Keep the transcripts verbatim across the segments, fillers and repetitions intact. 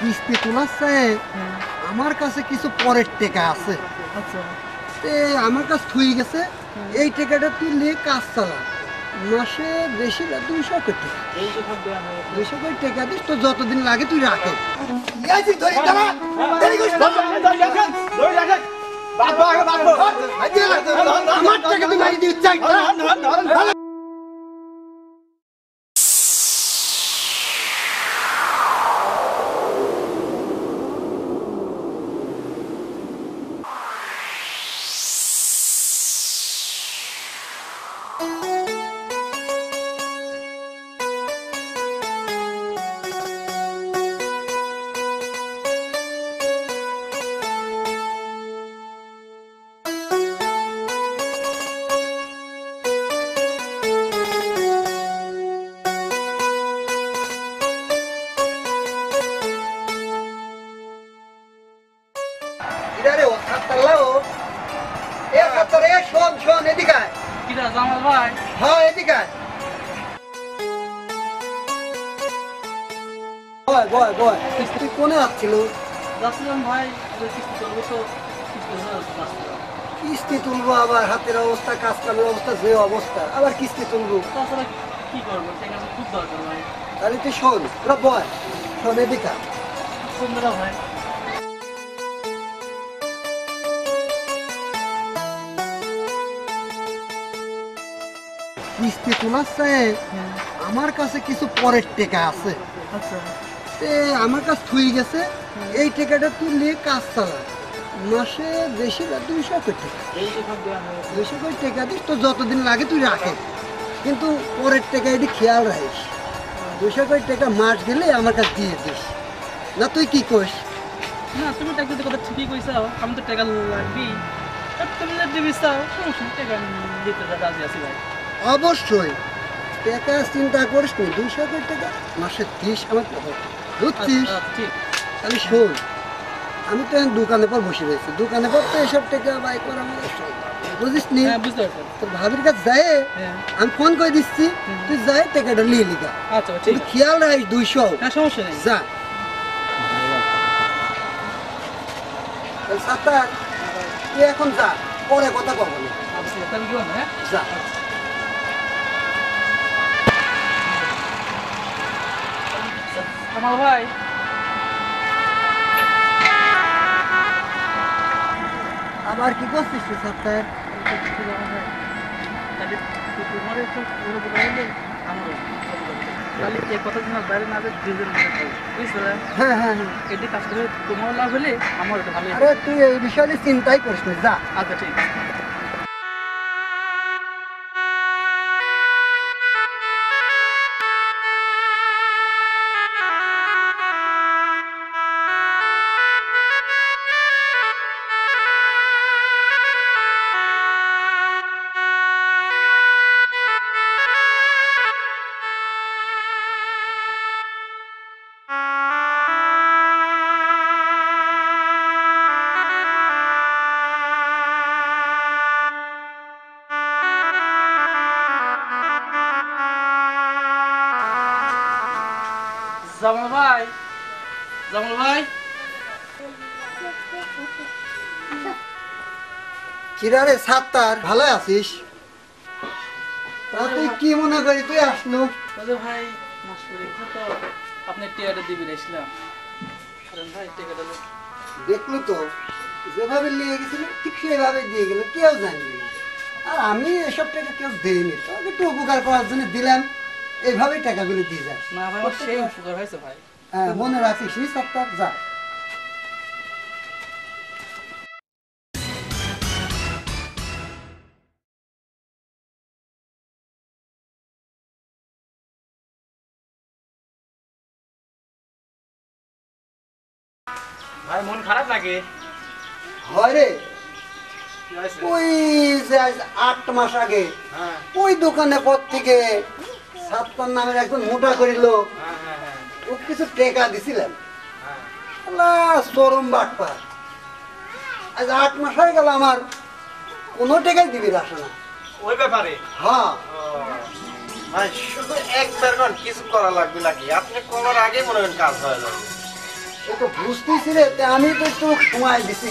কিস্তি তোলাচ্ছে আমার কাছে কিছু পরের টাকা আছে। আচ্ছা তে আমার কাছে থুই গেছে এই টাকাটা তুললে কাজ চালা মাসে বেশি না দুইশো কোটি দুইশো কোটি টাকা দিস তো যতদিন লাগে তুই রাখে আমার টাকা তুই মারি দিচ্ছ কোনে আসছিল কিস্তি তুলবো আবার হাতের অবস্থা কাজ কামের অবস্থা যে অবস্থা আবার কিস্তি তুলবো কি করবো খুব দরকার ভাই। তাহলে তুই শোন তোরা বয় শোন এদিকা সুন্দরা ভাই কিস্তি তোলাচ্ছে আমার কাছে কিছু পরের টাকা আছে। আচ্ছা তে আমার কাছে থুই গেছে এই টাকাটা তুললে কাজ চালা মাসে বেশি না দুইশো কোটি দুইশো কোটি টাকা দিস তো যতদিন লাগে তুই রাখে কিন্তু পরের টাকা এটি খেয়াল রাখিস দুইশো কোটি টাকা মাস গেলে আমার কাছে দিয়ে দিস না তুই কি করিস না তুমি টাকা কথা ঠিকই কইসাও আমি তো টাকা লাগবি তুমি যদি দিবি চাও সমস্যা টাকা দিতে রাজি আছি ভাই। অবশ্যই টাকা চিন্তা করিস নি দুইশো কোটি টাকা মাসে দিস আমার বুঝছিস তাহলে শোন আমি তো দোকানে পর বসে রয়েছি দোকানে পর তো এসব টাকা বাই করা বুঝিস নি তোর ভাবির কাছে যায় আমি ফোন করে দিচ্ছি তুই যাই টাকাটা নিয়ে লিখা তুই খেয়াল রাখিস দুইশো সমস্যা নেই যা সাত্তার তুই এখন যা পরে কথা কব না যা আমার ভাই আবার কি করছিস সাত্তার তোমার একটু তাহলে এই কথা তোমার বাইরে না দুজন বুঝছো হ্যাঁ হ্যাঁ হ্যাঁ এটি কাজ করে তোমার লাভ হলে আমার ভালো। আরে তুই এই বিষয়ে চিন্তাই করিস না যা আচ্ছা ঠিক আছে জামাল ভাই জামাল ভাই কিরারে সাত্তার ভালো আছিস তুই কি মনে করি তুই আসনু তাহলে ভাই মাস করে তো আপনি টিয়াটা দিবি রেছিলাম ভাই টিয়াটা দেখলু তো যেভাবে নিয়ে গেছিল ঠিক সেভাবে দিয়ে গেল কেউ জানবে আর আমি এসব টাকা কেউ দেইনি তোকে একটু উপকার করার জন্য দিলাম এইভাবেই টাকাগুলো দিয়ে যাস না ভাই সেই উপকার হয়েছে ভাই হ্যাঁ মনে রাখিস নি সাত্তার যা ভাই মন খারাপ লাগে হয় রে ওই যে আট মাস আগে ওই দোকানে পর থেকে সাত্তার নামের একজন মোটা করিল ও কিছু টাকা দিছিলেন চরম বাটপা আজ আট মাস হয়ে গেল আমার কোনো টাকাই দিবি আসে না ওই ব্যাপারে হ্যাঁ ভাই শুধু একবার কিছু করা লাগবে নাকি আপনি করার আগে মনে করেন কাজ হয়ে যাবে সে তো বুঝতেছি রে, তা আমি তো একটু সময় দিছি।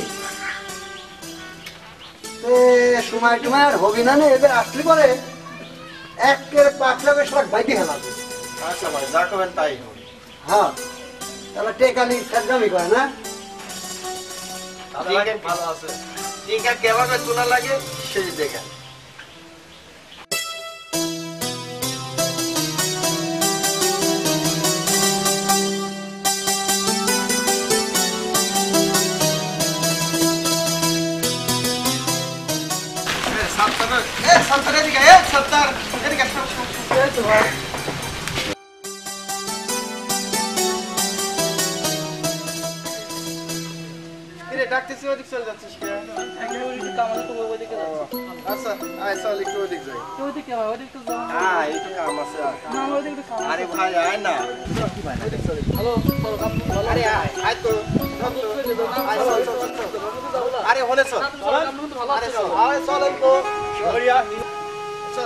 এ সময় টুমায় আর হবি না, এবার আসলে পরে একের পাখলা বেশ বাইকে হেলাবে। আচ্ছা ভাই, যা করবেন তাই হবে। হ্যাঁ, তাহলে টেকালি সাজগামি করে না। ভালো আছে, টিকা কেভাবে তোলা লাগে সেই দেখেন। ডাকতেছি, ওদিক চলে যাচ্ছিস কে? আচ্ছা আয়, চল একটু ওদিক যাই। হ্যাঁ, একটু কাম আছে। আরে ভাই আয় না। আরে আয়, আয় তো। আয়, চল, চল, চল, চল। আরে হলে চল। আরে চল, আরে চল একটু। চল।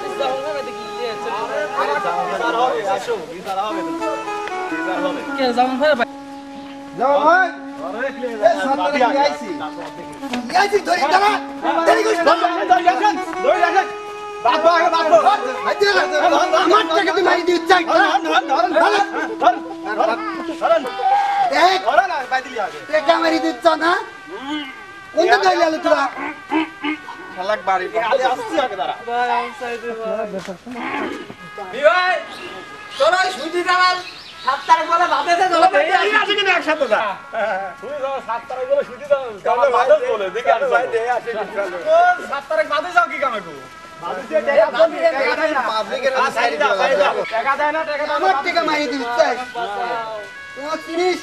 আরে বিচার হবে, আসো, বিচার হবে। বিচার হবে। জামান ভাই যাও ভাই, এ সামনে কি আইছি? আইছি ধরি দাঁড়া, দেরি করিস না। ধরে রাখেন। বাবা আগে বাবা। আইতে আমার টাকা তুই মারি দিচ্ছ। ধরুন, ধরুন, ধরুন, ধরুন, ধরুন, ধরুন। দেখ, ধরুন, আর বাইদিলি আগে। টাকা মারি দিচ্ছ না? কোনটা ধরে আলো তোরা? শালাক বাড়ি। আলে আসছি আগে দাঁড়া। ভাই আমার সাইডে ভাই বিভাই, তোরা সুজি দাঁড়াল। সাত তারিখ বলে ভাতেতে চলো। এই আছে কিনা একসাথে যা। সুজি দাঁড়াল, সাত তারিখ বলে সুজি দাঁড়াল। তাহলে ভাতে বলে দেখে আর ভাই দেই আছে কি চলো। ও সাত তারিখ ভাতে যাও কি কামে গো? ভাতে দিয়ে টাকা বন্ধি টাকা দেয় না। পাবলিকের সাইড দাও, সাইড দাও। টাকা দেয় না, টাকা দাও। আমার টাকা মারি দিচ্ছ। তোমার তিরিশ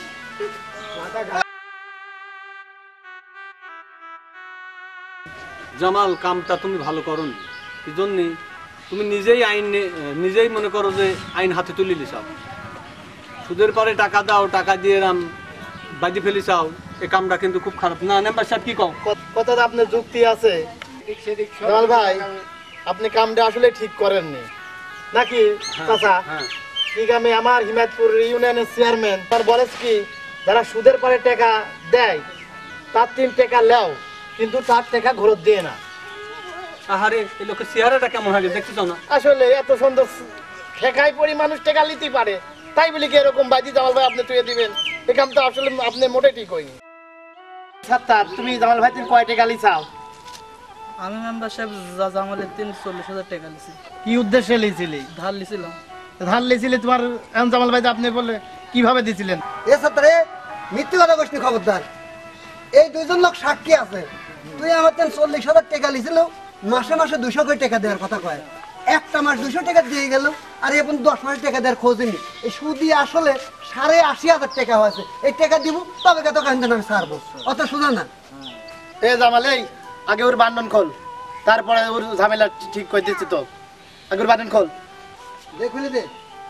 জামাল, কামটা তুমি ভালো করো নি, এই জন্যে তুমি নিজেই আইন নে- নিজেই মনে করো যে আইন হাতে তুলে লিসাও। সুদের পরে টাকা দাও, টাকা দিয়ে রাম বাজি ফেলি চাও, এই কামটা কিন্তু খুব খারাপ না। মেম্বার সাহেব কি কও? কথাটা আপনার যুক্তি আছে জামাল ভাই, আপনি কামটা আসলে ঠিক করেননি নাকি চাচা? হ্যাঁ, ঠিক আমি আমার হিমায়তপুর ইউনিয়নের চেয়ারম্যান তার বলেছ কি, যারা সুদের পরে টাকা দেয় তার তিন টাকা লেও, কিন্তু তার টাকা ঘরত দিয়ে না। আহারে, এই লোকের চেহারাটা কেমন হয় দেখতেছ না? আসলে এত সুন্দর ঠেকাই পড়ি মানুষ টাকা নিতে পারে, তাই বলি কি এরকম বাজি জামাল ভাই আপনি তুই দিবেন? এই কামটা আসলে আপনি মোটে ঠিক হয়নি। সাত্তার, তুমি জামাল ভাই তুমি কয় টাকা লিছাও? আমি মেম্বার সাহেব যা জামালের তিন চল্লিশ হাজার টাকা লিছি। কি উদ্দেশ্যে লিছিলি? ধার লিছিলাম। ধার লিছিলি তোমার এখন জামাল ভাই আপনি বলে কিভাবে দিছিলেন? এ সাতরে মৃত্যু কথা কইছিস, খবরদার। এই দুইজন লোক সাক্ষী আছে। তুই আমার তেন চল্লিশ হাজার টাকা লিছিল, মাসে মাসে দুশো করে টাকা দেওয়ার কথা কয়। একটা মাস দুশো টাকা দিয়ে গেল, আর এখন দশ মাস টাকা দেওয়ার খোঁজেনি। এই সুদি আসলে সাড়ে আশি হাজার টাকা হয়েছে। এই টাকা দিব, তবে কত কাহিনী আমি ছাড়বো, অত শোনা না। এ জামাল, এই আগে ওর বান্ডন খোল, তারপরে ওর ঝামেলা ঠিক করে দিচ্ছি তো। আগে ওর বান্ডন খোল। দেখলি দে।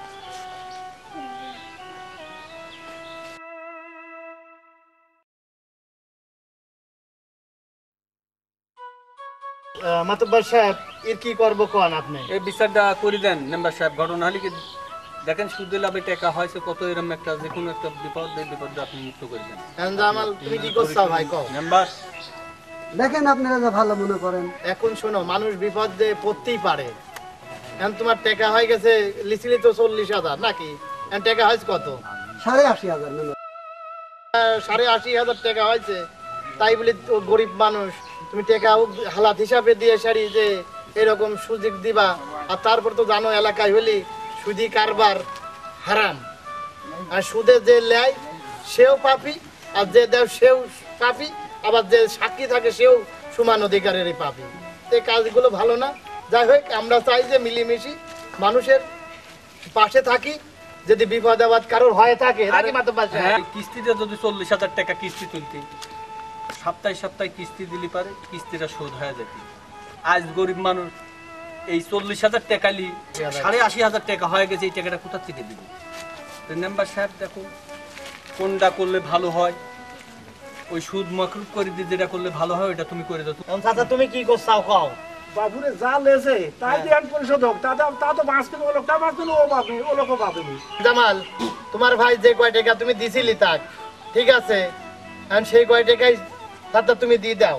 মাতব্বর সাহেব, এর কি করবো কোন আপনি? এই বিচারটা করে দেন মেম্বার সাহেব। ঘটনা হলে কি দেখেন, সুদে লাভে টাকা হয়েছে কত, এরকম একটা যে কোনো একটা বিপদ, এই বিপদটা আপনি মুক্ত করে দেন। এখন জামাল তুমি কি করছো ভাই কও? মেম্বার, দেখেন আপনারা যা ভালো মনে করেন। এখন শোনো, মানুষ বিপদে পড়তেই পারে। এখন তোমার টাকা হয়ে গেছে, লিছিলি তো চল্লিশ হাজার নাকি? এখন টাকা হয়েছে কত? সাড়ে আশি হাজার মেম্বার। আহ, সাড়ে আশি হাজার টাকা হয়েছে, তাই বলি তো গরিব মানুষ তুমি টাকা হালাত হিসাবে দিয়ে সারি যে এরকম সুযোগ দিবা। আর তারপর তো জানো এলাকায় হলি সুদি কারবার হারাম, আর সুদে যে লেয় সেও পাপি, আর যে দেয় সেও পাপি, আবার যে সাক্ষী থাকে সেও সমান অধিকারের পাপি। এই কাজগুলো ভালো না। যাই হোক, আমরা চাই যে মিলিমিশি মানুষের পাশে থাকি, যদি বিপদ আপদ কারোর হয়ে থাকে নাকি মাতব্বর সাহেব? হ্যাঁ, কিস্তিতে যদি চল্লিশ হাজার টাকা কিস্তি তুলতে, সপ্তাহে সপ্তাহে কিস্তি দিলে পারে কিস্তিটা শোধ হয়ে যেত। আজ গরিব মানুষ এই চল্লিশ হাজার টাকা লি সাড়ে আশি হাজার টাকা হয়ে গেছে, এই টাকাটা কোথা থেকে দিব? মেম্বার সাহেব দেখো কোনটা করলে ভালো হয়, ওই সুদ মকরুব করে দিয়ে যেটা করলে ভালো হয় ওটা তুমি করে দাও। এখন চাচা তুমি কি করছাও কও? বাবুরে যা লেছে তাই দিয়ে আইন পরিশোধ হোক তা তো- তা তো পাঁচ কিলো ও লোকটা পাঁচ কিলো ও পাবে ও লোকও পাবেনি জামাল তোমার ভাই যে কয় টাকা তুমি দিছিলি তাক ঠিক আছে এখন সেই কয় টাকাই তারটা তুমি দিয়ে দাও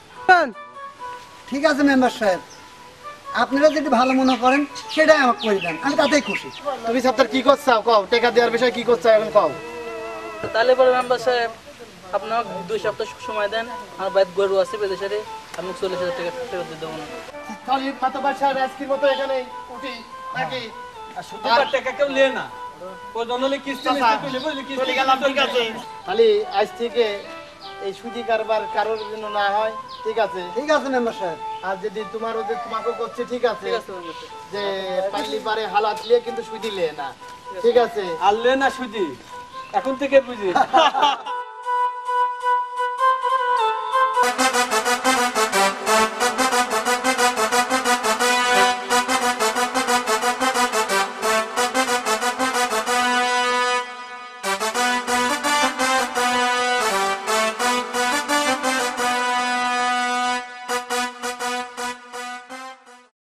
ঠিক আছে মেম্বার সাহেব, আপনারা যদি ভালো মনে করেন সেটাই আমাকে করে দেন, আমি তাতেই খুশি। তুমি সাত্তার কি করছাও কও টাকা দেওয়ার বিষয়ে কি করছাও এখন কও তাহলে পরে মেম্বার সাহেব আপনার দুই সপ্তাহ সময় দেন, আমার বাইরে গরু আছে বিদেশে, আমি চল্লিশ হাজার টাকা ফেরত দিয়ে দেবো না। তাহলে মাতাবার সাহেব আজকের মতো এখানে উঠি নাকি আর সুদিকার টাকা কেউ লে না ও জনলে কিস্তি চাচা, নিতে পেলে বুঝলি কিস্তি চলে গেলাম ঠিক আছে তাহলে আজ থেকে এই সুদি কারবার কারোর জন্য না হয় ঠিক আছে ঠিক আছে মেম্বার সাহেব। আর যদি তোমার ওদের তোমাকে করছে ঠিক আছে ঠিক আছে মেম্বার সাহেব। যে পারলি পারে হালাত লিয়ে কিন্তু সুদি লে না ঠিক আছে আর লে না সুদি এখন থেকে বুঝি